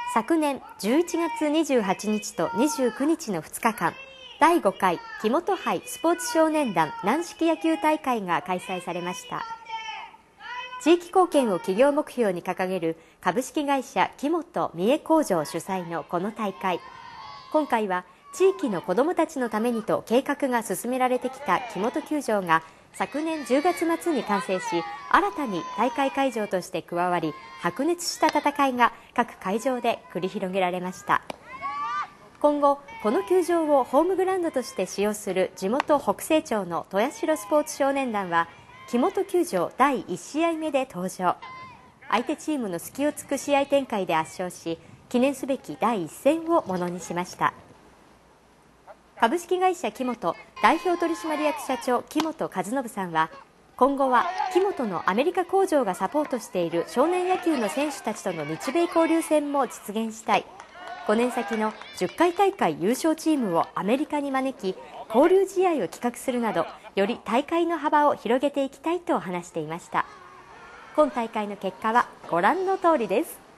昨年11月28日と29日の2日間、第5回木本杯スポーツ少年団軟式野球大会が開催されました。地域貢献を企業目標に掲げる株式会社木本三重工場主催のこの大会。今回は地域の子どもたちのためにと計画が進められてきた木本球場が昨年10月末に完成し、新たに大会会場として加わり、白熱した戦いが各会場で繰り広げられました。今後、この球場をホームグラウンドとして使用する地元北西町の豊城スポーツ少年団は、木本球場第1試合目で登場。相手チームの隙を突く試合展開で圧勝し、記念すべき第1戦をものにしました。株式会社木本代表取締役社長木本和信さんは、今後は木本のアメリカ工場がサポートしている少年野球の選手たちとの日米交流戦も実現したい。5年先の10回大会優勝チームをアメリカに招き、交流試合を企画するなど、より大会の幅を広げていきたいと話していました。今大会の結果はご覧の通りです。